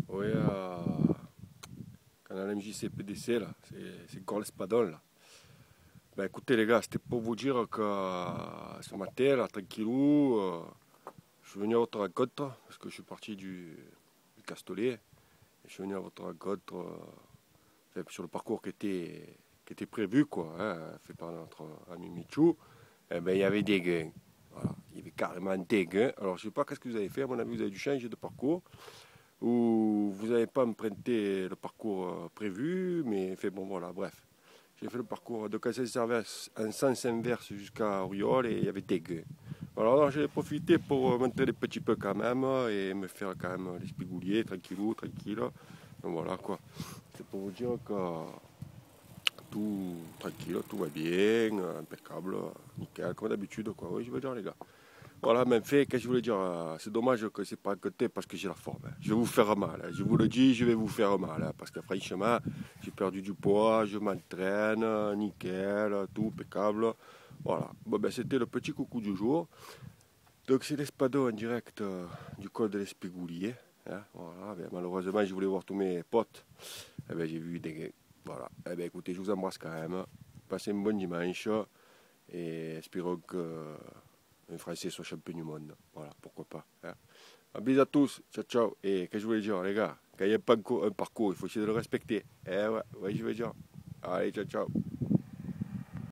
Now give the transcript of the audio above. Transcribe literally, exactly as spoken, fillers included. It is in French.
Oui, euh, canal M J C P D C, là, c'est encore l'espadon, là. Ben écoutez les gars, c'était pour vous dire que euh, ce matin, là, tranquillou, euh, je suis venu à votre rencontre, parce que je suis parti du, du Castellet, et je suis venu à votre rencontre euh, enfin, sur le parcours qui était, qui était prévu, quoi, hein, fait par notre ami Michou. Eh ben, il y avait des gains. Voilà. Il y avait carrément des gains. Alors je sais pas qu'est-ce que vous avez fait, à mon avis, vous avez dû changer de parcours. Où vous n'avez pas emprunté le parcours euh, prévu, mais fait bon voilà, bref. J'ai fait le parcours de Castelservès en sens inverse jusqu'à Auriol et il y avait des gueux. Alors j'ai profité pour euh, m'entraîner un petit peu quand même et me faire quand même les spigouliers, tranquillou, tranquille. Donc voilà quoi. C'est pour vous dire que tout tranquille, tout va bien, impeccable, nickel, comme d'habitude quoi. Oui, je veux dire les gars. Voilà, mais fait, qu'est-ce que je voulais dire euh, c'est dommage que c'est pas à côté parce que j'ai la forme. Hein. Je vais vous faire mal. Hein. Je vous le dis, je vais vous faire mal. Hein, parce que franchement, j'ai perdu du poids, je m'entraîne, nickel, tout impeccable. Voilà. Bon, ben, c'était le petit coucou du jour. Donc, c'est l'Espadon en direct euh, du col de l'Espigoulier. Hein, voilà. Ben, malheureusement, je voulais voir tous mes potes. Eh ben, j'ai vu des gars. Voilà. Eh ben, écoutez, je vous embrasse quand même. Passez un bon dimanche. Et espérons que un Français soit champion du monde. Voilà, pourquoi pas. Hein. Un bisou à tous. Ciao, ciao. Et qu'est-ce que je voulais dire, les gars? Quand il n'y a pas un parcours, il faut essayer de le respecter. Eh ouais, ouais, je veux dire. Allez, ciao, ciao.